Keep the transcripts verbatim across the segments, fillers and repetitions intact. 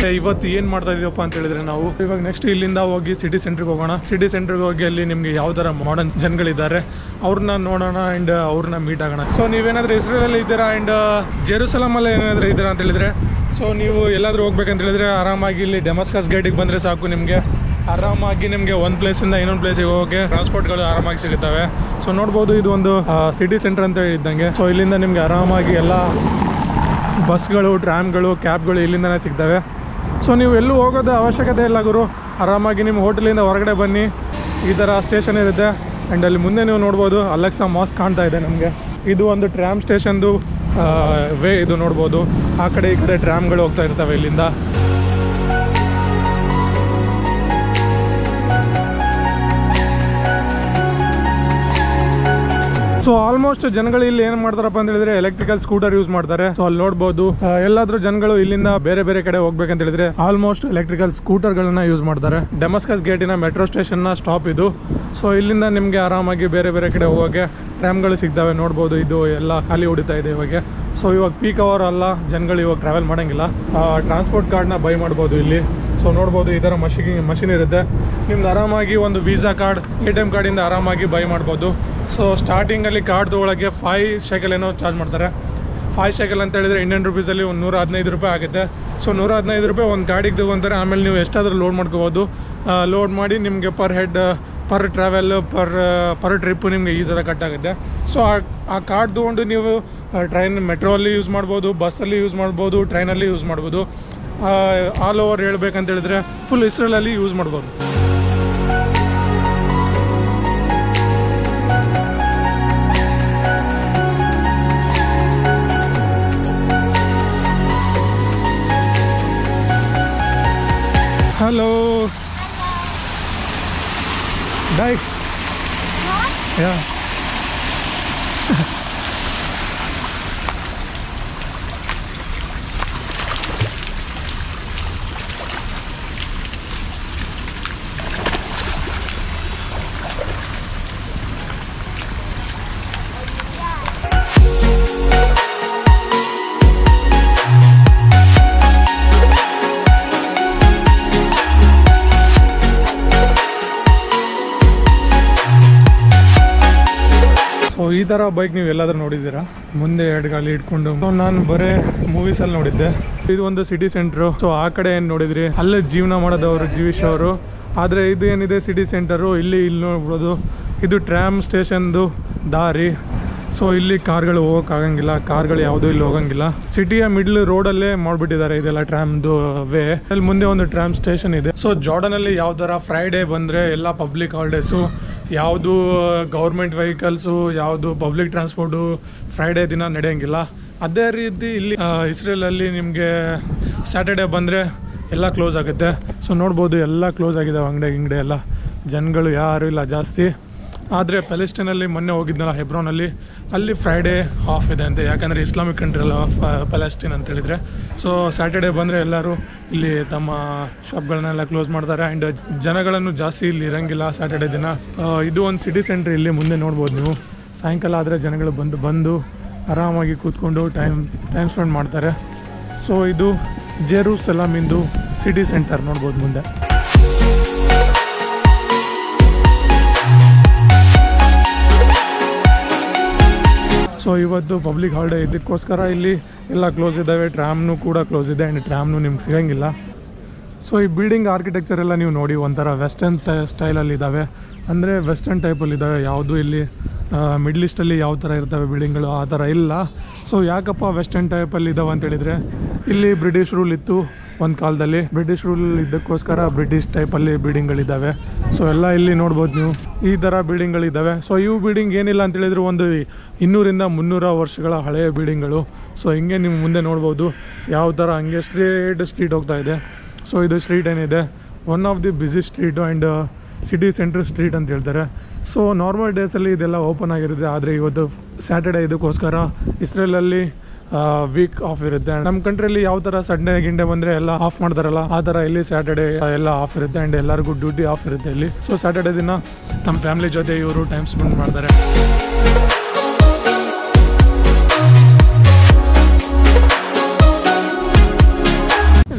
ಇವತ್ತು ಏನು ಮಾಡ್ತಾ ಇದೀವಪ್ಪ ಅಂತ ಹೇಳಿದ್ರೆ ನಾವು ಇವಾಗ ನೆಕ್ಸ್ಟ್ ಇಲ್ಲಿಂದ ಹೋಗಿ ಸಿಟಿ ಸೆಂಟ್ರಿಗೆ ಹೋಗೋಣ. ಸಿಟಿ ಸೆಂಟ್ರಿಗೆ ಹೋಗಿ ಅಲ್ಲಿ ನಿಮಗೆ ಯಾವ ಥರ ಮಾಡರ್ನ್ ಜನಗಳಿದ್ದಾರೆ ಅವ್ರನ್ನ ನೋಡೋಣ ಆ್ಯಂಡ್ ಅವ್ರನ್ನ ಮೀಟ್ ಆಗೋಣ. ಸೊ ನೀವೇನಾದರೂ ಇಸ್ರೇಲಲ್ಲಿ ಇದ್ದೀರಾ ಆ್ಯಂಡ್ ಜೆರೂಸಲಮಲ್ಲಿ ಏನಾದರೂ ಇದ್ದೀರಾ ಅಂತ ಹೇಳಿದ್ರೆ, ಸೊ ನೀವು ಎಲ್ಲಾದರೂ ಹೋಗ್ಬೇಕಂತ ಹೇಳಿದ್ರೆ ಆರಾಮಾಗಿ ಇಲ್ಲಿ ಡೆಮಸ್ಕಸ್ ಗೇಟಿಗೆ ಬಂದರೆ ಸಾಕು. ನಿಮಗೆ ಆರಾಮಾಗಿ ನಿಮಗೆ ಒಂದು ಪ್ಲೇಸಿಂದ ಇನ್ನೊಂದು ಪ್ಲೇಸಿಗೆ ಹೋಗೋಕ್ಕೆ ಟ್ರಾನ್ಸ್ಪೋರ್ಟ್ಗಳು ಆರಾಮಾಗಿ ಸಿಗುತ್ತವೆ. ಸೊ ನೋಡ್ಬೋದು ಇದು ಒಂದು ಸಿಟಿ ಸೆಂಟರ್ ಅಂತ ಇದ್ದಂಗೆ. ಸೊ ಇಲ್ಲಿಂದ ನಿಮಗೆ ಆರಾಮಾಗಿ ಎಲ್ಲ ಬಸ್ಗಳು, ಟ್ರಾಮ್ಗಳು, ಕ್ಯಾಬ್ಗಳು ಇಲ್ಲಿಂದನೇ ಸಿಗ್ತವೆ. ಸೊ ನೀವು ಎಲ್ಲೂ ಹೋಗೋದು ಅವಶ್ಯಕತೆ ಇಲ್ಲ ಗುರು. ಆರಾಮಾಗಿ ನಿಮ್ಮ ಹೋಟೆಲಿಂದ ಹೊರಗಡೆ ಬನ್ನಿ, ಈ ಥರ ಸ್ಟೇಷನ್ ಇರುತ್ತೆ. ಆ್ಯಂಡ್ ಅಲ್ಲಿ ಮುಂದೆ ನೀವು ನೋಡ್ಬೋದು ಅಲೆಕ್ಸಾ ಮಾಸ್ಕ್ ಕಾಣ್ತಾ ಇದೆ ನಮಗೆ. ಇದು ಒಂದು ಟ್ರಾಮ್ ಸ್ಟೇಷನ್ದು ವೇ ಇದು ನೋಡ್ಬೋದು. ಆ ಕಡೆ ಈ ಕಡೆ ಟ್ರಾಮ್ಗಳು ಹೋಗ್ತಾ ಇರ್ತವೆ ಇಲ್ಲಿಂದ. ಸೊ ಆಲ್ಮೋಸ್ಟ್ ಜನಗಳು ಇಲ್ಲಿ ಏನು ಮಾಡ್ತಾರಪ್ಪ ಅಂತ ಹೇಳಿದ್ರೆ ಎಲೆಕ್ಟ್ರಿಕಲ್ ಸ್ಕೂಟರ್ ಯೂಸ್ ಮಾಡ್ತಾರೆ. ಸೊ ಅಲ್ಲಿ ನೋಡ್ಬೋದು ಎಲ್ಲಾದ್ರೂ ಜನಗಳು ಇಲ್ಲಿಂದ ಬೇರೆ ಬೇರೆ ಕಡೆ ಹೋಗ್ಬೇಕಂತ ಹೇಳಿದ್ರೆ ಆಲ್ಮೋಸ್ಟ್ ಎಲೆಕ್ಟ್ರಿಕಲ್ ಸ್ಕೂಟರ್ಗಳನ್ನ ಯೂಸ್ ಮಾಡ್ತಾರೆ. ಡೆಮಸ್ಕಸ್ ಗೇಟಿನ ಮೆಟ್ರೋ ಸ್ಟೇಷನ್ನ ಸ್ಟಾಪ್ ಇದು. ಸೊ ಇಲ್ಲಿಂದ ನಿಮಗೆ ಆರಾಮಾಗಿ ಬೇರೆ ಬೇರೆ ಕಡೆ ಹೋಗೋಕ್ಕೆ ಟ್ರಾಮ್ಗಳು ಸಿಗ್ತವೆ. ನೋಡ್ಬೋದು ಇದು ಎಲ್ಲ ಖಾಲಿ ಹೊಡಿತಾ ಇದೆ ಇವಾಗ. ಸೊ ಇವಾಗ ಪೀಕ್ ಅವರ್ ಅಲ್ಲ, ಜನಗಳು ಇವಾಗ ಟ್ರಾವೆಲ್ ಮಾಡೋಂಗಿಲ್ಲ. ಟ್ರಾನ್ಸ್ಪೋರ್ಟ್ ಕಾರ್ಡ್ನ ಬೈ ಮಾಡ್ಬೋದು ಇಲ್ಲಿ. ಸೊ ನೋಡ್ಬೋದು ಈ ಥರ ಮಷಿನ್ ಮಷಿನ್ ಇರುತ್ತೆ. ನಿಮ್ದು ಆರಾಮಾಗಿ ಒಂದು visa card, A T M ಕಾರ್ಡಿಂದ ಆರಾಮಾಗಿ ಬೈ ಮಾಡ್ಬೋದು. ಸೊ ಸ್ಟಾರ್ಟಿಂಗಲ್ಲಿ ಕಾರ್ಡ್ ತೊಗೊಳಕ್ಕೆ ಫೈವ್ ಶೇಕಲ್ ಏನೋ ಚಾರ್ಜ್ ಮಾಡ್ತಾರೆ. ಫೈವ್ ಶೇಕಲ್ ಅಂತ ಹೇಳಿದ್ರೆ ಇಂಡಿಯನ್ ರುಪೀಸಲ್ಲಿ ಒಂದು ನೂರ ಹದಿನೈದು ರೂಪಾಯಿ ಆಗುತ್ತೆ. ಸೊ ನೂರ ಹದಿನೈದು ರೂಪಾಯಿ ಒಂದು ಗಾಡಿಗೆ ತೊಗೊತಾರೆ. ಆಮೇಲೆ ನೀವು ಎಷ್ಟಾದರೂ ಲೋಡ್ ಮಾಡ್ಕೋಬೋದು. ಲೋಡ್ ಮಾಡಿ ನಿಮಗೆ per head, per travel, per per trip ನಿಮಗೆ ಈ ಥರ ಕಟ್ಟಾಗುತ್ತೆ. ಸೊ ಆ ಕಾರ್ಡ್ ತೊಗೊಂಡು ನೀವು ಟ್ರೈನ್, ಮೆಟ್ರೋ ಅಲ್ಲಿ ಯೂಸ್ ಮಾಡ್ಬೋದು, ಬಸ್ಸಲ್ಲಿ ಯೂಸ್ ಮಾಡ್ಬೋದು, ಟ್ರೈನಲ್ಲಿ ಯೂಸ್ ಮಾಡ್ಬೋದು. ಆಲ್ ಓವರ್ ಹೇಳ್ಬೇಕಂತ ಹೇಳಿದ್ರೆ ಫುಲ್ ಇಸ್ರೇಲಲ್ಲಿ ಯೂಸ್ ಮಾಡ್ಬೋದು. Hello. Bye. Yeah. ಈ ಥರ ಬೈಕ್ ನೀವು ಎಲ್ಲಾದ್ರೂ ನೋಡಿದ್ದೀರಾ? ಮುಂದೆ ಎರಡು ಗಾಲಿ ಇಟ್ಕೊಂಡು. ನಾನು ಬರೇ ಮೂವೀಸಲ್ಲಿ ನೋಡಿದ್ದೆ. ಇದು ಒಂದು ಸಿಟಿ ಸೆಂಟ್ರು. ಸೊ ಆ ಕಡೆ ಏನು ನೋಡಿದ್ರಿ, ಅಲ್ಲೇ ಜೀವನ ಮಾಡೋದವರು ಜೀವಿಶ್ ಅವರು. ಆದರೆ ಇದು ಏನಿದೆ ಸಿಟಿ ಸೆಂಟರು, ಇಲ್ಲಿ ಇಲ್ಲಿ ನೋಡ್ಬೋದು ಇದು ಟ್ರಾಮ್ ಸ್ಟೇಷನ್ದು ದಾರಿ. ಸೊ ಇಲ್ಲಿ ಕಾರ್ಗಳು ಹೋಗೋಕ್ಕಾಗಂಗಿಲ್ಲ, ಕಾರ್ಗಳು ಯಾವುದೂ ಇಲ್ಲಿ ಹೋಗಂಗಿಲ್ಲ. ಸಿಟಿಯ ಮಿಡ್ಲ್ ರೋಡಲ್ಲೇ ಮಾಡಿಬಿಟ್ಟಿದ್ದಾರೆ ಇದೆಲ್ಲ ಟ್ರಾಮ್ದು ವೇ. ಅಲ್ಲಿ ಮುಂದೆ ಒಂದು ಟ್ರಾಮ್ ಸ್ಟೇಷನ್ ಇದೆ. ಸೊ ಜಾರ್ಡನಲ್ಲಿ ಯಾವ ಥರ ಫ್ರೈಡೇ ಬಂದರೆ ಎಲ್ಲ ಪಬ್ಲಿಕ್ ಹಾಲಿಡೇಸು, ಯಾವುದು ಗೌರ್ಮೆಂಟ್ ವೆಹಿಕಲ್ಸು, ಯಾವುದು ಪಬ್ಲಿಕ್ ಟ್ರಾನ್ಸ್ಪೋರ್ಟು ಫ್ರೈಡೇ ದಿನ ನಡೆಯೋಂಗಿಲ್ಲ. ಅದೇ ರೀತಿ ಇಲ್ಲಿ ಇಸ್ರೇಲಲ್ಲಿ ನಿಮಗೆ ಸ್ಯಾಟರ್ಡೇ ಬಂದರೆ ಎಲ್ಲ ಕ್ಲೋಸ್ ಆಗುತ್ತೆ. ಸೊ ನೋಡ್ಬೋದು ಎಲ್ಲ ಕ್ಲೋಸ್ ಆಗಿದೆ, ಅಂಗಡಿ ಗಿಂಗಡಿ ಎಲ್ಲ, ಜನಗಳು ಯಾರೂ ಇಲ್ಲ ಜಾಸ್ತಿ. ಆದರೆ ಪ್ಯಾಲೆಸ್ಟೈನಲ್ಲಿ ಮೊನ್ನೆ ಹೋಗಿದ್ನಲ್ಲ ಹೆಬ್ರೋನಲ್ಲಿ, ಅಲ್ಲಿ ಫ್ರೈಡೇ ಆಫ್ ಇದೆ ಅಂತೆ. ಯಾಕಂದರೆ ಇಸ್ಲಾಮಿಕ್ ಕಂಟ್ರಿ ಅಲ್ಲ ಪ್ಯಾಲೆಸ್ಟೈನ್ ಅಂತ ಹೇಳಿದರೆ. ಸೊ ಸ್ಯಾಟರ್ಡೇ ಬಂದರೆ ಎಲ್ಲರೂ ಇಲ್ಲಿ ತಮ್ಮ ಶಾಪ್ಗಳನ್ನೆಲ್ಲ ಕ್ಲೋಸ್ ಮಾಡ್ತಾರೆ. ಆ್ಯಂಡ್ ಜನಗಳನ್ನು ಜಾಸ್ತಿ ಇಲ್ಲಿ ಇರೋಂಗಿಲ್ಲ ಸ್ಯಾಟರ್ಡೇ ದಿನ. ಇದು ಒಂದು ಸಿಟಿ ಸೆಂಟ್ರ್, ಇಲ್ಲಿ ಮುಂದೆ ನೋಡ್ಬೋದು ನೀವು. ಸಾಯಂಕಾಲ ಆದರೆ ಜನಗಳು ಬಂದು ಬಂದು ಆರಾಮಾಗಿ ಕೂತ್ಕೊಂಡು ಟೈಮ್ ಟೈಮ್ ಸ್ಪೆಂಡ್ ಮಾಡ್ತಾರೆ. ಸೊ ಇದು ಜೆರೂಸಲಮಿಂದು ಸಿಟಿ ಸೆಂಟರ್ ನೋಡ್ಬೋದು ಮುಂದೆ. ಸೊ ಇವತ್ತು ಪಬ್ಲಿಕ್ ಹಾಲಿಡೇ ಇದಕ್ಕೋಸ್ಕರ ಇಲ್ಲಿ ಎಲ್ಲ ಕ್ಲೋಸ್ ಇದ್ದಾವೆ. ಟ್ರಾಮ್ನು ಕೂಡ ಕ್ಲೋಸ್ ಇದೆ ಆ್ಯಂಡ್ ಟ್ರಾಮ್ನು ನಿಮ್ಗೆ ಸಿಗೋಂಗಿಲ್ಲ. ಸೊ ಈ ಬಿಲ್ಡಿಂಗ್ ಆರ್ಕಿಟೆಕ್ಚರ್ ಎಲ್ಲ ನೀವು ನೋಡಿ ಒಂಥರ ವೆಸ್ಟರ್ನ್ ಸ್ಟೈಲಲ್ಲಿ ಇದ್ದಾವೆ. ಅಂದರೆ ವೆಸ್ಟರ್ನ್ ಟೈಪಲ್ಲಿ ಇದ್ದಾವೆ. ಯಾವುದು ಇಲ್ಲಿ ಮಿಡ್ಲ್ ಈಸ್ಟಲ್ಲಿ ಯಾವ ಥರ ಇರ್ತವೆ ಬಿಲ್ಡಿಂಗ್ಗಳು ಆ ಥರ ಇಲ್ಲ. ಸೊ ಯಾಕಪ್ಪ ವೆಸ್ಟರ್ನ್ ಟೈಪಲ್ಲಿ ಇದ್ದಾವೆ ಅಂತೇಳಿದರೆ, ಇಲ್ಲಿ ಬ್ರಿಟಿಷ್ ರೂಲ್ ಇತ್ತು ಒಂದು ಕಾಲದಲ್ಲಿ. ಬ್ರಿಟಿಷ್ ರೂಲ್ ಇದಕ್ಕೋಸ್ಕರ ಬ್ರಿಟಿಷ್ ಟೈಪಲ್ಲಿ ಬಿಲ್ಡಿಂಗ್ಗಳಿದ್ದಾವೆ. ಸೊ ಎಲ್ಲ ಇಲ್ಲಿ ನೋಡ್ಬೋದು ನೀವು, ಈ ಥರ ಬಿಲ್ಡಿಂಗ್ಗಳಿದ್ದಾವೆ. ಸೊ ಇವು ಬಿಲ್ಡಿಂಗ್ ಏನಿಲ್ಲ ಅಂತೇಳಿದ್ರು ಒಂದು ಇನ್ನೂರಿಂದ ಮುನ್ನೂರ ವರ್ಷಗಳ ಹಳೆಯ ಬಿಲ್ಡಿಂಗ್ಗಳು. ಸೊ ಹಿಂಗೆ ನೀವು ಮುಂದೆ ನೋಡ್ಬೋದು ಯಾವ ಥರ ಹಂಗೆ ಸ್ಟ್ರೇಟ್ ಸ್ಟ್ರೀಟ್ ಹೋಗ್ತಾ ಇದೆ. ಸೊ ಇದು ಸ್ಟ್ರೀಟ್ ಏನಿದೆ one of the busy street and city centre street ಅಂತ ಹೇಳ್ತಾರೆ. ಸೊ ನಾರ್ಮಲ್ ಡೇಸಲ್ಲಿ ಇದೆಲ್ಲ ಓಪನ್ ಆಗಿರುತ್ತೆ. ಆದರೆ ಇವತ್ತು ಸ್ಯಾಟರ್ಡೇ, ಇದಕ್ಕೋಸ್ಕರ ಇಸ್ರೇಲಲ್ಲಿ ವೀಕ್ ಆಫ್ ಇರುತ್ತೆ. ನಮ್ಮ ಕಂಟ್ರಿಯಲ್ಲಿ ಯಾವ ಥರ ಸಂಡೇ ಗಿಂಡೆ ಬಂದರೆ ಎಲ್ಲ ಆಫ್ ಮಾಡ್ತಾರಲ್ಲ, ಆ ಥರ ಇಲ್ಲಿ ಸ್ಯಾಟರ್ಡೇ ಎಲ್ಲ ಆಫ್ ಇರುತ್ತೆ ಆ್ಯಂಡ್ ಎಲ್ಲರಿಗೂ ಡ್ಯೂಟಿ ಆಫ್ ಇರುತ್ತೆ ಇಲ್ಲಿ. ಸೊ ಸ್ಯಾಟರ್ಡೇ ದಿನ ನಮ್ಮ ಫ್ಯಾಮಿಲಿ ಜೊತೆ ಇವರು ಟೈಮ್ ಸ್ಪೆಂಡ್ ಮಾಡ್ತಾರೆ.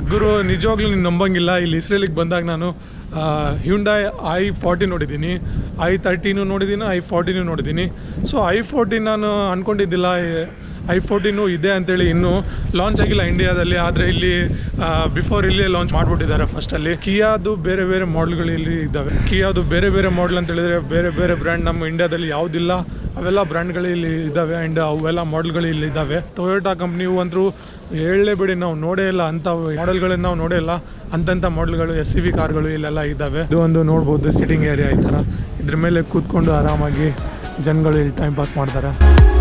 ಗುರು ನಿಜವಾಗ್ಲೂ ನೀನು ನಂಬಂಗಿಲ್ಲ, ಇಲ್ಲಿ ಇಸ್ರೇಲಿಗೆ ಬಂದಾಗ ನಾನು ಹ್ಯುಂಡಾಯ್ ಐ ಫಾರ್ಟಿ ನೋಡಿದ್ದೀನಿ, ಐ ತರ್ಟೀನು ನೋಡಿದ್ದೀನಿ, ಐ ಫಾರ್ಟಿನೂ ನೋಡಿದ್ದೀನಿ. ಸೊ ಐ ಫೋರ್ಟೀನ್ ನಾನು ಅಂದ್ಕೊಂಡಿದ್ದಿಲ್ಲ ಐ ಫೋರ್ಟೀನು ಇದೆ ಅಂತೇಳಿ ಇನ್ನೂ ಲಾಂಚ್ ಆಗಿಲ್ಲ ಇಂಡಿಯಾದಲ್ಲಿ. ಆದರೆ ಇಲ್ಲಿ ಬಿಫೋರ್ ಇಲ್ಲೇ ಲಾಂಚ್ ಮಾಡಿಬಿಟ್ಟಿದ್ದಾರೆ ಫಸ್ಟಲ್ಲಿ. ಕಿಯಾದು ಬೇರೆ ಬೇರೆ ಮಾಡೆಲ್ಗಳು ಇಲ್ಲಿ ಇದ್ದಾವೆ. ಕಿಯಾದು ಬೇರೆ ಬೇರೆ ಮಾಡೆಲ್ ಅಂತ ಹೇಳಿದರೆ ಬೇರೆ ಬೇರೆ ಬ್ರ್ಯಾಂಡ್ ನಮ್ಮ ಇಂಡಿಯಾದಲ್ಲಿ ಯಾವುದಿಲ್ಲ ಅವೆಲ್ಲ ಬ್ರ್ಯಾಂಡ್ಗಳು ಇಲ್ಲಿ ಇದ್ದಾವೆ ಆ್ಯಂಡ್ ಅವೆಲ್ಲ ಮಾಡೆಲ್ಗಳು ಇಲ್ಲಿ ಇದ್ದಾವೆ. ಟೊಯೋಟಾ ಕಂಪ್ನಿಯು ಅಂತೂ ಹೇಳಲೇಬೇಡಿ, ನಾವು ನೋಡೇ ಇಲ್ಲ ಅಂಥ ಮಾಡೆಲ್ಗಳನ್ನ ನಾವು ನೋಡೇ ಇಲ್ಲ. ಅಂಥಂಥ ಮಾಡೆಲ್ಗಳು ಎಸ್ ಸಿ ವಿ ಕಾರ್ಗಳು ಇಲ್ಲೆಲ್ಲ ಇದ್ದಾವೆ. ಇದು ಒಂದು ನೋಡ್ಬೋದು ಸಿಟ್ಟಿಂಗ್ ಏರಿಯಾ ಈ ಥರ, ಇದ್ರ ಮೇಲೆ ಕೂತ್ಕೊಂಡು ಆರಾಮಾಗಿ ಜನಗಳು ಇಲ್ಲಿ ಟೈಮ್ ಪಾಸ್ ಮಾಡ್ತಾರೆ.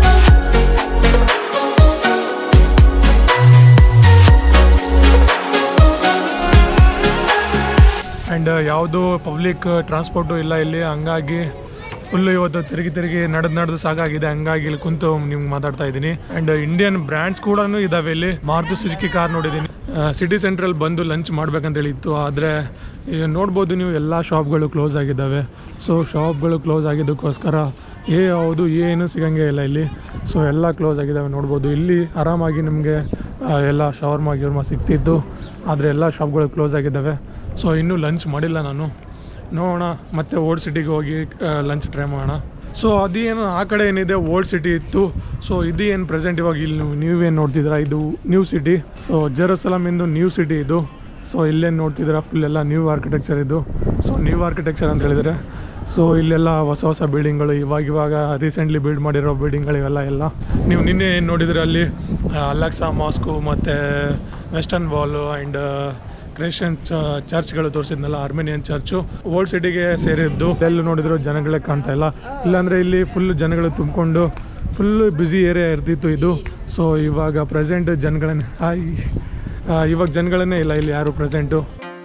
ಆ್ಯಂಡ್ ಯಾವುದು ಪಬ್ಲಿಕ್ ಟ್ರಾನ್ಸ್ಪೋರ್ಟು ಇಲ್ಲ ಇಲ್ಲಿ, ಹಂಗಾಗಿ ಫುಲ್ಲು ಇವತ್ತು ತಿರುಗಿ ತಿರುಗಿ ನಡೆದು ನಡೆದು ಸಾಕಾಗಿದೆ. ಹಂಗಾಗಿ ಇಲ್ಲಿ ಕುಂತು ನಿಮ್ಗೆ ಮಾತಾಡ್ತಾ ಇದ್ದೀನಿ. ಆ್ಯಂಡ್ ಇಂಡಿಯನ್ ಬ್ರ್ಯಾಂಡ್ಸ್ ಕೂಡ ಇದ್ದಾವೆ ಇಲ್ಲಿ. ಮಾರುತಿ ಸುಜುಕಿ ಕಾರ್ ನೋಡಿದ್ದೀನಿ. ಸಿಟಿ ಸೆಂಟ್ರಲ್ಲಿ ಬಂದು ಲಂಚ್ ಮಾಡ್ಬೇಕಂತೇಳಿ ಇತ್ತು, ಆದರೆ ನೋಡ್ಬೋದು ನೀವು ಎಲ್ಲ ಶಾಪ್ಗಳು ಕ್ಲೋಸ್ ಆಗಿದ್ದಾವೆ. ಸೊ ಶಾಪ್ಗಳು ಕ್ಲೋಸ್ ಆಗಿದ್ದಕ್ಕೋಸ್ಕರ ಏ ಯಾವುದು ಏನು ಸಿಗಂಗೆ ಇಲ್ಲ ಇಲ್ಲಿ. ಸೊ ಎಲ್ಲ ಕ್ಲೋಸ್ ಆಗಿದ್ದಾವೆ ನೋಡ್ಬೋದು. ಇಲ್ಲಿ ಆರಾಮಾಗಿ ನಿಮಗೆ ಎಲ್ಲ ಶವರ್ಮ ಗಿವರ್ಮ ಸಿಗ್ತಿತ್ತು, ಆದರೆ ಎಲ್ಲ ಶಾಪ್ಗಳು ಕ್ಲೋಸ್ ಆಗಿದ್ದಾವೆ. ಸೊ ಇನ್ನೂ ಲಂಚ್ ಮಾಡಿಲ್ಲ ನಾನು, ನೋಡೋಣ ಮತ್ತೆ ಓಲ್ಡ್ ಸಿಟಿಗೆ ಹೋಗಿ ಲಂಚ್ ಟ್ರೈ ಮಾಡೋಣ. ಸೊ ಅದೇನು ಆ ಕಡೆ ಏನಿದೆ ಓಲ್ಡ್ ಸಿಟಿ ಇತ್ತು. ಸೊ ಇದು ಏನು ಪ್ರೆಸೆಂಟ್ ಇವಾಗ ಇಲ್ಲಿ ನೀವೇನು ನೋಡ್ತಿದ್ದೀರಾ ಇದು ನ್ಯೂ ಸಿಟಿ. ಸೊ ಜೆರುಸಲಮಿಂದು ನ್ಯೂ ಸಿಟಿ ಇದು. ಸೊ ಇಲ್ಲೇನು ನೋಡ್ತಿದ್ದೀರಾ ಫುಲ್ ಎಲ್ಲ ನ್ಯೂ ಆರ್ಕಿಟೆಕ್ಚರ್ ಇದು. ಸೊ ನ್ಯೂ ಆರ್ಕಿಟೆಕ್ಚರ್ ಅಂತ ಹೇಳಿದರೆ ಸೊ ಇಲ್ಲೆಲ್ಲ ಹೊಸ ಹೊಸ ಬಿಲ್ಡಿಂಗ್ಗಳು ಇವಾಗ ಇವಾಗ ರೀಸೆಂಟ್ಲಿ ಬಿಲ್ಡ್ ಮಾಡಿರೋ ಬಿಲ್ಡಿಂಗ್ಗಳು ಇವೆಲ್ಲ ಎಲ್ಲ ನೀವು ನಿನ್ನೆ ಏನು ನೋಡಿದರೆ ಅಲ್ಲಿ ಅಲೆಕ್ಸಾ ಮಾಸ್ಕು ಮತ್ತು ವೆಸ್ಟರ್ನ್ ವಾಲು ಆ್ಯಂಡ್ ಕ್ರಿಶ್ಚಿಯನ್ ಚರ್ಚ್ಗಳು ತೋರಿಸಿದ್ನಲ್ಲ, ಆರ್ಮೇನಿಯನ್ ಚರ್ಚು ಓಲ್ಡ್ ಸಿಟಿಗೆ ಸೇರಿದ್ದು. ಎಲ್ಲೂ ನೋಡಿದ್ರು ಜನಗಳೇ ಕಾಣ್ತಾ ಇಲ್ಲ. ಇಲ್ಲಾಂದರೆ ಇಲ್ಲಿ ಫುಲ್ ಜನಗಳು ತುಂಬಿಕೊಂಡು ಫುಲ್ಲು ಬ್ಯುಸಿ ಏರಿಯಾ ಇರ್ತಿತ್ತು ಇದು. ಸೊ ಇವಾಗ ಪ್ರೆಸೆಂಟ್ ಜನಗಳನ್ನೇ ಇವಾಗ ಜನಗಳನ್ನೇ ಇಲ್ಲ ಇಲ್ಲಿ ಯಾರು ಪ್ರೆಸೆಂಟು.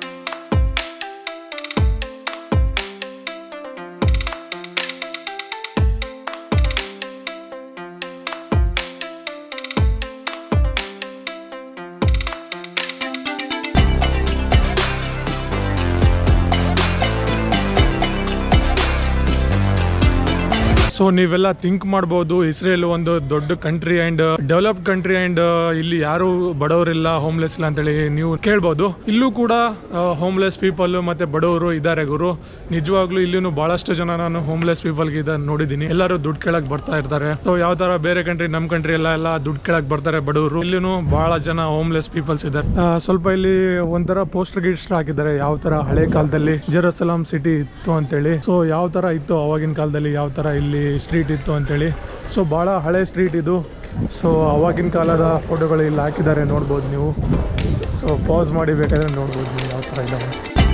ಸೊ ನೀವೆಲ್ಲ ಥಿಂಕ್ ಮಾಡ್ಬೋದು, ಇಸ್ರೇಲ್ ಒಂದು ದೊಡ್ಡ country and developed country and ಇಲ್ಲಿ ಯಾರು ಬಡವರಿಲ್ಲ, ಹೋಮ್ಲೆಸ್ ಇಲ್ಲ ಅಂತೇಳಿ ನೀವು ಕೇಳ್ಬೋದು. ಇಲ್ಲೂ ಕೂಡ ಹೋಮ್ಲೆಸ್ ಪೀಪಲ್ ಮತ್ತು ಬಡವರು ಇದ್ದಾರೆ ಗುರು. ನಿಜವಾಗ್ಲೂ ಇಲ್ಲೂ ಭಾಳಷ್ಟು ಜನ ನಾನು ಹೋಮ್ಲೆಸ್ ಪೀಪಲ್ಗೆ ಇದ್ದಾರೆ ನೋಡಿದ್ದೀನಿ. ಎಲ್ಲರೂ ದುಡ್ಡು ಕೇಳಕ್ಕೆ ಬರ್ತಾ ಇರ್ತಾರೆ. ಸೊ ಯಾವ ಥರ ಬೇರೆ ಕಂಟ್ರಿ ನಮ್ಮ ಕಂಟ್ರಿ ಎಲ್ಲ ಎಲ್ಲ ದುಡ್ಡು ಕೇಳಕ್ಕೆ ಬರ್ತಾರೆ ಬಡವರು, ಇಲ್ಲೂ ಭಾಳ ಜನ ಹೋಮ್ಲೆಸ್ ಪೀಪಲ್ಸ್ ಇದ್ದಾರೆ. ಸ್ವಲ್ಪ ಇಲ್ಲಿ ಒಂಥರ ಪೋಸ್ಟರ್ ಗಿಸ್ಟರ್ ಹಾಕಿದ್ದಾರೆ ಯಾವ ಥರ ಹಳೆ ಕಾಲದಲ್ಲಿ ಜೆರುಸಲಂ ಸಿಟಿ ಇತ್ತು ಅಂತೇಳಿ. ಸೊ ಯಾವ ಥರ ಇತ್ತು ಅವಾಗಿನ ಕಾಲದಲ್ಲಿ, ಯಾವ ಥರ ಇಲ್ಲಿ ಸ್ಟ್ರೀಟ್ ಇತ್ತು ಅಂತೇಳಿ. ಸೊ ಭಾಳ ಹಳೆ ಸ್ಟ್ರೀಟ್ ಇದು. ಸೊ ಅವಾಗಿನ ಕಾಲದ ಫೋಟೋಗಳು ಇಲ್ಲಿ ಹಾಕಿದ್ದಾರೆ ನೋಡ್ಬೋದು ನೀವು. ಸೊ ಪಾಸ್ ಮಾಡಿ ಬೇಕಾದರೆ ನೋಡ್ಬೋದು ನೀವು ಯಾವ ಥರ ಇದ್ದಾವೆ.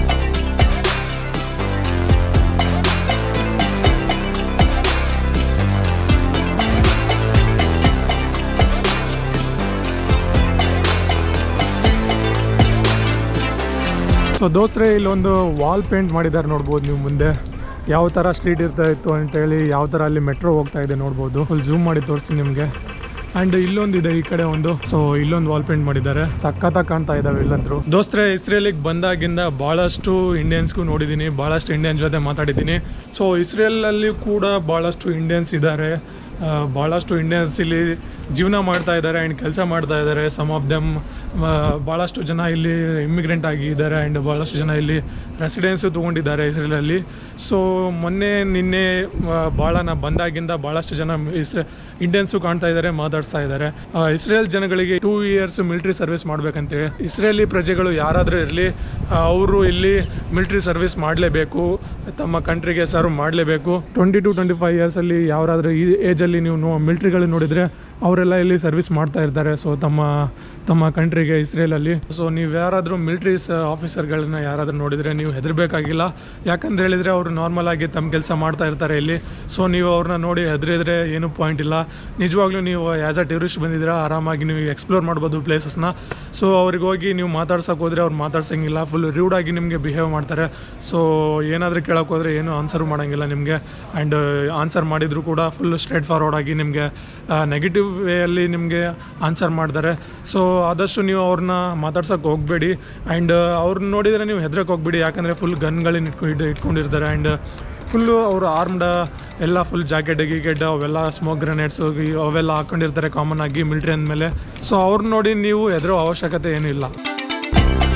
ಸೊ ದೋಸ್ತ್ರೆ ಇಲ್ಲೊಂದು ವಾಲ್ ಪೇಂಟ್ ಮಾಡಿದ್ದಾರೆ ನೋಡ್ಬೋದು ನೀವು. ಮುಂದೆ ಯಾವ ಥರ ಸ್ಟ್ರೀಟ್ ಇರ್ತಾ ಇತ್ತು ಅಂತೇಳಿ, ಯಾವ ಥರ ಅಲ್ಲಿ ಮೆಟ್ರೋ ಹೋಗ್ತಾ ಇದೆ ನೋಡ್ಬೋದು. ಫುಲ್ ಝೂಮ್ ಮಾಡಿ ತೋರಿಸ್ತೀನಿ ನಿಮಗೆ. ಆ್ಯಂಡ್ ಇಲ್ಲೊಂದಿದೆ ಈ ಕಡೆ ಒಂದು. ಸೊ ಇಲ್ಲೊಂದು ವಾಲ್ ಪೇಂಟ್ ಮಾಡಿದ್ದಾರೆ, ಸಖತ್ತಾಗಿ ಕಾಣ್ತಾ ಇದ್ದಾವೆ ಇಲ್ಲಂದ್ರು. ದೋಸ್ತ್ರೆ ಇಸ್ರೇಲಿಗೆ ಬಂದಾಗಿಂದ ಭಾಳಷ್ಟು ಇಂಡಿಯನ್ಸ್ಗೂ ನೋಡಿದ್ದೀನಿ, ಭಾಳಷ್ಟು ಇಂಡಿಯನ್ಸ್ ಜೊತೆ ಮಾತಾಡಿದ್ದೀನಿ. ಸೊ ಇಸ್ರೇಲಲ್ಲಿ ಕೂಡ ಭಾಳಷ್ಟು ಇಂಡಿಯನ್ಸ್ ಇದ್ದಾರೆ. ಭಾಳಷ್ಟು ಇಂಡಿಯನ್ಸ್ ಇಲ್ಲಿ ಜೀವನ ಮಾಡ್ತಾ ಇದ್ದಾರೆ ಆ್ಯಂಡ್ ಕೆಲಸ ಮಾಡ್ತಾ ಇದ್ದಾರೆ. ಸಮ್ ಆಫ್ ದೆಮ್ ಭಾಳಷ್ಟು ಜನ ಇಲ್ಲಿ ಇಮಿಗ್ರೆಂಟ್ ಆಗಿದ್ದಾರೆ ಆ್ಯಂಡ್ ಭಾಳಷ್ಟು ಜನ ಇಲ್ಲಿ ರೆಸಿಡೆನ್ಸು ತೊಗೊಂಡಿದ್ದಾರೆ ಇಸ್ರೇಲಲ್ಲಿ. ಸೊ ಮೊನ್ನೆ ನಿನ್ನೆ ಭಾಳ ನಾ ಬಂದಾಗಿಂದ ಭಾಳಷ್ಟು ಜನ ಇಸ್ರೇ ಇಂಡಿಯನ್ಸು ಕಾಣ್ತಾ ಇದ್ದಾರೆ, ಮಾತಾಡ್ತಾ ಇದ್ದಾರೆ. ಇಸ್ರೇಲ್ ಜನಗಳಿಗೆ ಟೂ ಇಯರ್ಸ್ ಮಿಲಿಟ್ರಿ ಸರ್ವಿಸ್ ಮಾಡಬೇಕಂತೇಳಿ. ಇಸ್ರೇಲಿ ಪ್ರಜೆಗಳು ಯಾರಾದರೂ ಇರಲಿ ಅವರು ಇಲ್ಲಿ ಮಿಲಿಟ್ರಿ ಸರ್ವಿಸ್ ಮಾಡಲೇಬೇಕು, ತಮ್ಮ ಕಂಟ್ರಿಗೆ ಸರ್ವ್ ಮಾಡಲೇಬೇಕು. ಟ್ವೆಂಟಿ ಟು ಟ್ವೆಂಟಿ ಫೈವ್ ಇಯರ್ಸಲ್ಲಿ ಯಾರಾದರೂ ಈ ಏಜಲ್ಲಿ ನೀವು ನೋ ಮಿಲಿಟ್ರಿಗಳು ನೋಡಿದರೆ ಅವರೆಲ್ಲ ಇಲ್ಲಿ ಸರ್ವಿಸ್ ಮಾಡ್ತಾ ಇರ್ತಾರೆ. ಸೊ ತಮ್ಮ ತಮ್ಮ ಕಂಟ್ರಿಗೆ ಇಸ್ರೇಲಲ್ಲಿ. ಸೊ ನೀವು ಯಾರಾದರೂ ಮಿಲಿಟ್ರಿ ಆಫೀಸರ್ಗಳನ್ನ ಯಾರಾದರೂ ನೋಡಿದರೆ ನೀವು ಹೆದರಬೇಕಾಗಿಲ್ಲ. ಯಾಕಂತ ಹೇಳಿದರೆ ಅವರು ನಾರ್ಮಲ್ ಆಗಿ ತಮ್ಮ ಕೆಲಸ ಮಾಡ್ತಾ ಇರ್ತಾರೆ ಇಲ್ಲಿ. ಸೊ ನೀವು ಅವ್ರನ್ನ ನೋಡಿ ಹೆದರಿದ್ರೆ ಏನೂ ಪಾಯಿಂಟ್ ಇಲ್ಲ. ನಿಜವಾಗ್ಲೂ ನೀವು ಆ್ಯಸ್ ಅ ಟೂರಿಸ್ಟ್ ಬಂದಿದ್ದೀರಾ, ಆರಾಮಾಗಿ ನೀವು ಎಕ್ಸ್ಪ್ಲೋರ್ ಮಾಡ್ಬೋದು ಪ್ಲೇಸಸ್ನ. ಸೊ ಅವ್ರಿಗೆ ಹೋಗಿ ನೀವು ಮಾತಾಡ್ಸೋಕೆ ಹೋದರೆ ಅವ್ರು ಮಾತಾಡ್ಸೋಂಗಿಲ್ಲ, ಫುಲ್ ರೂಡಾಗಿ ನಿಮಗೆ ಬಿಹೇವ್ ಮಾಡ್ತಾರೆ. ಸೊ ಏನಾದರೂ ಕೇಳೋಕೆ ಹೋದರೆ ಏನೂ ಆನ್ಸರು ಮಾಡೋಂಗಿಲ್ಲ ನಿಮಗೆ. ಆ್ಯಂಡ್ ಆನ್ಸರ್ ಮಾಡಿದರೂ ಕೂಡ ಫುಲ್ ಸ್ಟ್ರೇಟ್ ಫಾರ್ವರ್ಡ್ ಆಗಿ ನಿಮಗೆ ನೆಗೆಟಿವ್ ವೇಯಲ್ಲಿ ನಿಮಗೆ ಆನ್ಸರ್ ಮಾಡ್ತಾರೆ. ಸೊ ಆದಷ್ಟು ನೀವು ಅವ್ರನ್ನ ಮಾತಾಡ್ಸೋಕೆ ಹೋಗಬೇಡಿ. ಆ್ಯಂಡ್ ಅವ್ರನ್ನ ನೋಡಿದರೆ ನೀವು ಹೆದರಕ್ಕೆ ಹೋಗ್ಬೇಡಿ, ಯಾಕಂದರೆ ಫುಲ್ ಗನ್ಗಳನ್ನ ಇಟ್ಕೊಂಡು ಇಟ್ಕೊಂಡಿರ್ತಾರೆ. ಆ್ಯಂಡ್ ಫುಲ್ಲು ಅವರು ಆರ್ಮ್ಡ್ ಎಲ್ಲ ಫುಲ್ ಜಾಕೆಟ್ ಗಿಕೆಟ್ ಅವೆಲ್ಲ ಸ್ಮೋಕ್ ಗ್ರೆನೇಡ್ಸು ಅವೆಲ್ಲ ಹಾಕ್ಕೊಂಡಿರ್ತಾರೆ ಕಾಮನ್ ಆಗಿ ಮಿಲಿಟ್ರಿ ಅಂದಮೇಲೆ. ಸೊ ಅವ್ರನ್ನ ನೋಡಿ ನೀವು ಹೆದರೋ ಅವಶ್ಯಕತೆ ಏನೂ ಇಲ್ಲ.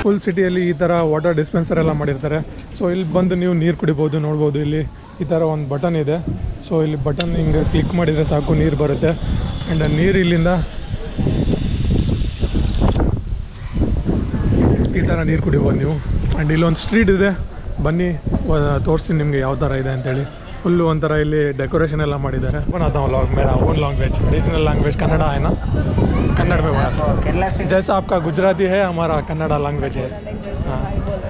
ಫುಲ್ ಸಿಟಿಯಲ್ಲಿ ಈ ಥರ ವಾಟರ್ ಡಿಸ್ಪೆನ್ಸರ್ ಎಲ್ಲ ಮಾಡಿರ್ತಾರೆ. ಸೊ ಇಲ್ಲಿ ಬಂದು ನೀವು ನೀರು ಕುಡಿಬೋದು. ನೋಡ್ಬೋದು ಇಲ್ಲಿ ಈ ಥರ ಒಂದು ಬಟನ್ ಇದೆ. ಸೊ ಇಲ್ಲಿ ಬಟನ್ ಹಿಂಗೆ ಕ್ಲಿಕ್ ಮಾಡಿದರೆ ಸಾಕು ನೀರು ಬರುತ್ತೆ. ಆ್ಯಂಡ್ ನೀರು ಇಲ್ಲಿಂದ ಈ ಥರ ನೀರು ಕುಡಿಬೋದು ನೀವು. ಆ್ಯಂಡ್ ಇಲ್ಲೊಂದು ಸ್ಟ್ರೀಟ್ ಇದೆ, ಬನ್ನಿ ತೋರಿಸ್ತೀನಿ ನಿಮಗೆ ಯಾವ ಥರ ಇದೆ ಅಂತೇಳಿ. फुल्लू ಒಂಥರ ಇಲ್ಲಿ ಡೆಕೋರೇशन ಎಲ್ಲ ಮಾಡಿದ್ದಾರೆ. बनाता हूँ व्लॉग मेरा own language, regional language Kannada है ना, कन्नड़ में बनाता हूँ. जैसा आपका गुजराती है हमारा कन्नड़ा लैंग्वेज है. हाँ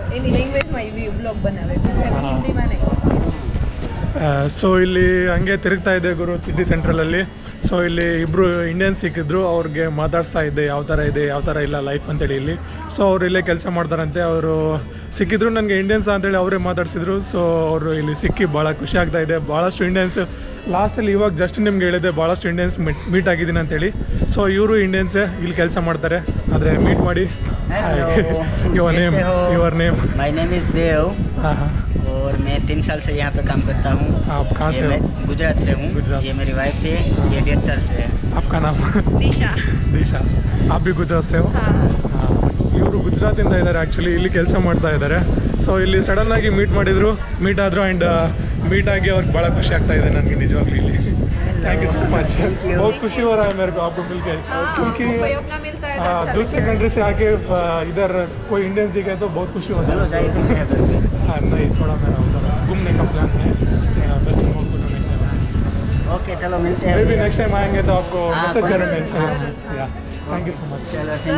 ಸೊ ಇಲ್ಲಿ ಹಂಗೆ ತಿರುಗ್ತಾ ಇದೆ ಗುರು ಸಿಟಿ ಸೆಂಟ್ರಲಲ್ಲಿ. ಸೊ ಇಲ್ಲಿ ಇಬ್ಬರು ಇಂಡಿಯನ್ಸ್ ಸಿಕ್ಕಿದ್ರು, ಅವ್ರಿಗೆ ಮಾತಾಡ್ಸ್ತಾ ಇದ್ದೆ ಯಾವ ಥರ ಇದೆ ಯಾವ ಥರ ಇಲ್ಲ ಲೈಫ್ ಅಂತೇಳಿ ಇಲ್ಲಿ. ಸೊ ಅವರು ಇಲ್ಲೇ ಕೆಲಸ ಮಾಡ್ತಾರಂತೆ. ಅವರು ಸಿಕ್ಕಿದ್ರು ನನಗೆ ಇಂಡಿಯನ್ಸ್ ಅಂತೇಳಿ ಅವರೇ ಮಾತಾಡ್ಸಿದ್ರು. ಸೊ ಅವರು ಇಲ್ಲಿ ಸಿಕ್ಕಿ ಭಾಳ ಖುಷಿ ಆಗ್ತಾ ಇದೆ. ಭಾಳಷ್ಟು ಇಂಡಿಯನ್ಸ್ ಲಾಸ್ಟಲ್ಲಿ ಇವಾಗ ಜಸ್ಟ್ ನಿಮ್ಗೆ ಹೇಳಿದೆ ಭಾಳಷ್ಟು ಇಂಡಿಯನ್ಸ್ ಮೀಟ್ ಮೀಟ್ ಆಗಿದ್ದೀನಿ ಅಂತೇಳಿ. ಸೊ ಇವರು ಇಂಡಿಯನ್ಸೇ ಇಲ್ಲಿ ಕೆಲಸ ಮಾಡ್ತಾರೆ, ಆದರೆ ಮೀಟ್ ಮಾಡಿ. Your name your name my name is Dev. हाँ हाँ और मैं तीन साल से यहाँ पे काम करता हूँ. आप कहाँ से हो? गुजरात से हूँ. ये मेरी वाइफ है, ये डेढ़ साल से है. आपका नाम? दिशा. दिशा. आप भी गुजरात से हो? हाँ. ಇವರು ಗುಜರಾತಿಂದ ಇದ್ದಾರೆ, ಆ್ಯಕ್ಚುಲಿ ಇಲ್ಲಿ ಕೆಲಸ ಮಾಡ್ತಾ ಇದ್ದಾರೆ. ಸೊ ಇಲ್ಲಿ ಸಡನ್ನಾಗಿ ಮೀಟ್ ಮಾಡಿದರು, ಮೀಟ್ ಆದರು. ಆ್ಯಂಡ್ ಮೀಟ್ ಆಗಿ ಅವ್ರಿಗೆ ಭಾಳ ಖುಷಿ ಆಗ್ತಾ ಇದೆ ನನಗೆ ನಿಜವಾಗ್ಲೂ ಇಲ್ಲಿ. Thank you so much. बहुत खुशी हो रहा है मेरे को आपको मिल के, क्योंकि दूसरे कंट्री से आके इधर कोई इंडियंस दिखे तो बहुत खुशी हो चलो जाए. हाँ नहीं, थोड़ा मेरा उधर घूमने का प्लान है, वेस्टर्न मॉल को देखने का. ओके चलो मिलते हैं. मे भी नेक्स्ट टाइम आएंगे तो आपको मैसेज करेंगे. या thank you so much.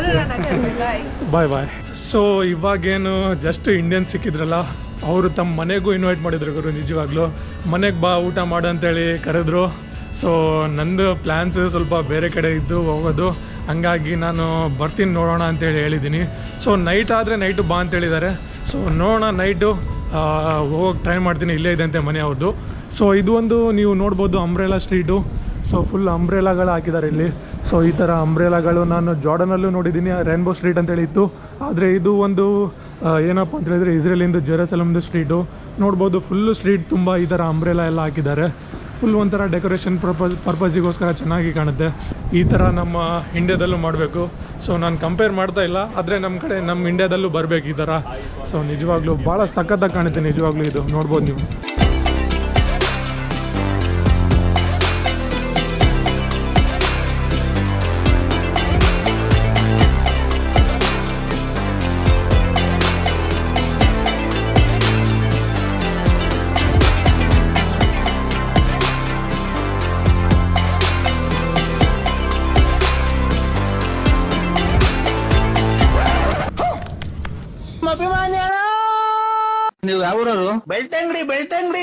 Bye bye. So ಇವಾಗೇನು ಜಸ್ಟ್ ಇಂಡಿಯನ್ ಸಿಕ್ಕಿದ್ರಲ್ಲ, ಅವರು ತಮ್ಮ ಮನೆಗೂ ಇನ್ವೈಟ್ ಮಾಡಿದ್ರು ಗುರು. ನಿಜವಾಗ್ಲೂ ಮನೆಗೆ ಬಾ ಊಟ ಮಾಡು ಅಂತೇಳಿ ಕರೆದ್ರು. ಸೊ ನಂದು ಪ್ಲ್ಯಾನ್ಸು ಸ್ವಲ್ಪ ಬೇರೆ ಕಡೆ ಇದ್ದು ಹೋಗೋದು, ಹಂಗಾಗಿ ನಾನು ಬರ್ತೀನಿ ನೋಡೋಣ ಅಂತೇಳಿ ಹೇಳಿದ್ದೀನಿ. ಸೊ ನೈಟ್ ಆದರೆ ನೈಟು ಬಾ ಅಂತೇಳಿದ್ದಾರೆ. ಸೊ ನೋಡೋಣ, ನೈಟು ಹೋಗೋಕ್ಕೆ ಟ್ರೈ ಮಾಡ್ತೀನಿ. ಇಲ್ಲೇ ಇದೆ ಅಂತೆ ಮನೆ ಅವ್ರದ್ದು. ಸೊ ಇದು ಒಂದು ನೀವು ನೋಡ್ಬೋದು ಅಂಬ್ರೆಲಾ ಸ್ಟ್ರೀಟು. ಸೊ ಫುಲ್ ಅಂಬ್ರೆಲಾಗಳು ಹಾಕಿದ್ದಾರೆ ಇಲ್ಲಿ. ಸೊ ಈ ಥರ ಅಂಬ್ರೆಲಾಗಳು ನಾನು ಜಾರ್ಡನಲ್ಲೂ ನೋಡಿದ್ದೀನಿ, ರೇನ್ಬೋ ಸ್ಟ್ರೀಟ್ ಅಂತೇಳಿ ಇತ್ತು. ಆದರೆ ಇದು ಒಂದು ಏನಪ್ಪ ಅಂತ ಹೇಳಿದ್ರೆ ಇಸ್ರೇಲಿಂದ ಜೆರೂಸಲಮ್ದು ಸ್ಟ್ರೀಟು ನೋಡ್ಬೋದು. ಫುಲ್ಲು ಸ್ಟ್ರೀಟ್ ತುಂಬ ಈ ಥರ ಅಂಬ್ರೆಲಾ ಎಲ್ಲ ಹಾಕಿದ್ದಾರೆ. ಫುಲ್ ಒಂಥರ ಡೆಕೋರೇಷನ್ ಪರ್ಪಸ್ ಪರ್ಪಸಿಗೋಸ್ಕರ ಚೆನ್ನಾಗಿ ಕಾಣುತ್ತೆ. ಈ ಥರ ನಮ್ಮ ಇಂಡ್ಯಾದಲ್ಲೂ ಮಾಡಬೇಕು. ಸೊ ನಾನು ಕಂಪೇರ್ ಮಾಡ್ತಾ ಇಲ್ಲ, ಆದರೆ ನಮ್ಮ ಕಡೆ ನಮ್ಮ ಇಂಡ್ಯಾದಲ್ಲೂ ಬರಬೇಕು ಈ ಥರ. ಸೊ ನಿಜವಾಗ್ಲೂ ಭಾಳ ಸಖತ್ತಾಗಿ ಕಾಣುತ್ತೆ ನಿಜವಾಗ್ಲೂ. ಇದು ನೋಡ್ಬೋದು ನೀವು. ನೀವು ಯಾವೂರವರು? ಬೆಳ್ತಂಗಡಿ. ಬೆಳ್ತಂಗಡಿ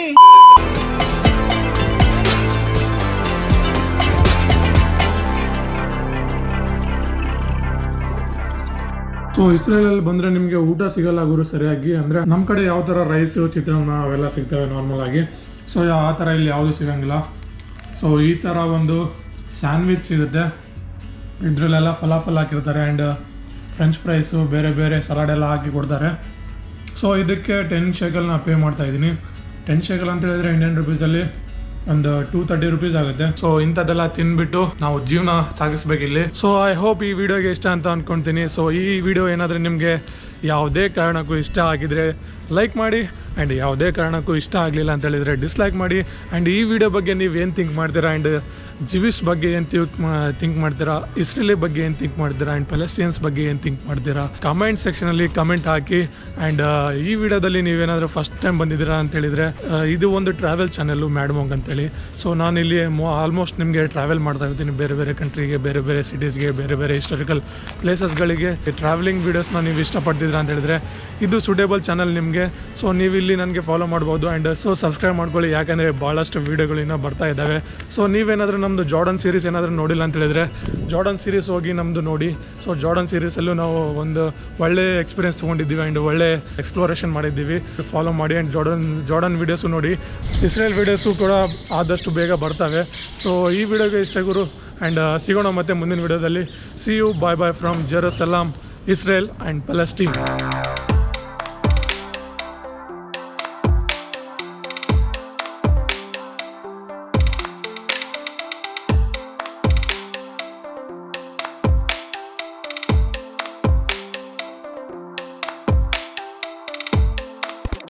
ಸೊ ಇಸ್ರೇಲಲ್ಲಿ ಬಂದರೆ ನಿಮಗೆ ಊಟ ಸಿಗಲ್ಲ ಗುರು ಸರಿಯಾಗಿ. ಅಂದರೆ ನಮ್ಮ ಕಡೆ ಯಾವ ಥರ ರೈಸು ಚಿತ್ರಾನ್ನ ಅವೆಲ್ಲ ಸಿಗ್ತವೆ ನಾರ್ಮಲ್ ಆಗಿ. ಸೊ ಆ ಥರ ಇಲ್ಲಿ ಯಾವುದೂ ಸಿಗೋಂಗಿಲ್ಲ. ಸೊ ಈ ಥರ ಒಂದು ಸ್ಯಾಂಡ್ವಿಚ್ ಸಿಗುತ್ತೆ, ಇದರಲ್ಲೆಲ್ಲ ಫಲಾಫಲ್ ಹಾಕಿರ್ತಾರೆ. ಆ್ಯಂಡ್ ಫ್ರೆಂಚ್ ಫ್ರೈಸು ಬೇರೆ ಬೇರೆ ಸಲಾಡ್ ಎಲ್ಲ ಹಾಕಿ ಕೊಡ್ತಾರೆ. ಸೊ ಇದಕ್ಕೆ ಟೆನ್ ಶೇಕಲ್ನ ಪೇ ಮಾಡ್ತಾಯಿದ್ದೀನಿ. ಟೆನ್ ಶೇಕಲ್ ಅಂತ ಹೇಳಿದ್ರೆ ಇಂಡಿಯನ್ ರುಪೀಸಲ್ಲಿ ಒಂದು ಟೂ ತರ್ಟಿ ರುಪೀಸ್ ಆಗುತ್ತೆ. ಸೊ ಇಂಥದ್ದೆಲ್ಲ ತಿನ್ಬಿಟ್ಟು ನಾವು ಜೀವನ ಸಾಗಿಸ್ಬೇಕಿಲ್ಲಿ. ಸೊ ಐ ಹೋಪ್ ಈ ವಿಡಿಯೋಗೆ ಇಷ್ಟ ಅಂತ ಅಂದ್ಕೊಳ್ತೀನಿ. ಸೊ ಈ ವಿಡಿಯೋ ಏನಾದರೂ ನಿಮಗೆ ಯಾವುದೇ ಕಾರಣಕ್ಕೂ ಇಷ್ಟ ಆಗಿದ್ರೆ ಲೈಕ್ ಮಾಡಿ, ಆ್ಯಂಡ್ ಯಾವುದೇ ಕಾರಣಕ್ಕೂ ಇಷ್ಟ ಆಗಲಿಲ್ಲ ಅಂತ ಹೇಳಿದರೆ ಡಿಸ್ಲೈಕ್ ಮಾಡಿ. ಆ್ಯಂಡ್ ಈ ವಿಡಿಯೋ ಬಗ್ಗೆ ನೀವು ಏನು ಥಿಂಕ್ ಮಾಡ್ತೀರಾ, ಆ್ಯಂಡ್ ಜಿವಿಸ್ ಬಗ್ಗೆ ಏನು ಥಿಂಕ್ ಥಿಂಕ್ ಮಾಡ್ತೀರಾ, ಇಸ್ರೇಲಿ ಬಗ್ಗೆ ಏನು ಥಿಂಕ್ ಮಾಡ್ತೀರಾ, ಆ್ಯಂಡ್ ಪ್ಯಾಲೆಸ್ಟೈನ್ಸ್ ಬಗ್ಗೆ ಏನು ಥಿಂಕ್ ಮಾಡ್ತೀರಾ, ಕಮೆಂಟ್ ಸೆಕ್ಷನಲ್ಲಿ ಕಮೆಂಟ್ ಹಾಕಿ. ಆ್ಯಂಡ್ ಈ ವಿಡಿಯೋದಲ್ಲಿ ನೀವೇನಾದರೂ ಫಸ್ಟ್ ಟೈಮ್ ಬಂದಿದ್ದೀರಾ ಅಂತ ಹೇಳಿದರೆ, ಇದು ಒಂದು ಟ್ರಾವೆಲ್ ಚಾನಲ್ಲು ಮ್ಯಾಡ್ಮೋಂಗ್ ಅಂತೇಳಿ. ಸೊ ನಾನಿಲ್ಲಿ ಮೋ ಆಲ್ಮೋಸ್ಟ್ ನಿಮಗೆ ಟ್ರಾವೆಲ್ ಮಾಡ್ತಾ ಇರ್ತೀನಿ ಬೇರೆ ಬೇರೆ ಕಂಟ್ರಿಗೆ, ಬೇರೆ ಬೇರೆ ಸಿಟೀಸ್ಗೆ, ಬೇರೆ ಬೇರೆ ಹಿಸ್ಟಾರಿಕಲ್ ಪ್ಲೇಸಸ್ಗಳಿಗೆ. ಟ್ರಾವೆಲಿಂಗ್ ವೀಡಿಯೋಸ್ನ ನೀವು ಇಷ್ಟಪಡ್ತಿದ್ದೀರಾ ಅಂತ ಹೇಳಿದ್ರೆ ಇದು ಸೂಟೇಬಲ್ ಚಾನಲ್ ನಿಮಗೆ. ಸೊ ನೀವು ಇಲ್ಲಿ ನನಗೆ ಫಾಲೋ ಮಾಡ್ಬೋದು. ಆ್ಯಂಡ್ ಸೊ ಸಬ್ಸ್ಕ್ರೈಬ್ ಮಾಡ್ಕೊಳ್ಳಿ, ಯಾಕೆಂದರೆ ಭಾಳಷ್ಟು ವೀಡಿಯೋಗಳು ಇನ್ನೂ ಬರ್ತಾ ಇದ್ದಾವೆ. ಸೊ ನೀವೇನಾದರೂ ನಮ್ಮದು ಜಾರ್ಡನ್ ಸೀರೀಸ್ ಏನಾದರೂ ನೋಡಿಲ್ಲ ಅಂತ ಹೇಳಿದ್ರೆ ಜಾರ್ಡನ್ ಸೀರೀಸ್ ಹೋಗಿ ನಮ್ಮದು ನೋಡಿ. ಸೊ ಜಾರ್ಡನ್ ಸೀರೀಸಲ್ಲೂ ನಾವು ಒಂದು ಒಳ್ಳೆ ಎಕ್ಸ್ಪೀರಿಯನ್ಸ್ ತೊಗೊಂಡಿದ್ದೀವಿ, ಆ್ಯಂಡ್ ಒಳ್ಳೆ ಎಕ್ಸ್ಪ್ಲೋರೇಷನ್ ಮಾಡಿದ್ದೀವಿ. ಫಾಲೋ ಮಾಡಿ. ಆ್ಯಂಡ್ ಜಾರ್ಡನ್ ಜಾರ್ಡನ್ ವೀಡಿಯೋಸು ನೋಡಿ. ಇಸ್ರೇಲ್ ವೀಡಿಯೋಸು ಕೂಡ ಆದಷ್ಟು ಬೇಗ ಬರ್ತವೆ. ಸೊ ಈ ವಿಡಿಯೋಗೆ ಇಷ್ಟ ಗುರು. ಆ್ಯಂಡ್ ಸಿಗೋಣ ಮತ್ತೆ ಮುಂದಿನ ವಿಡಿಯೋದಲ್ಲಿ. See you. Bye bye from Jerusalem, Israel and Palestine.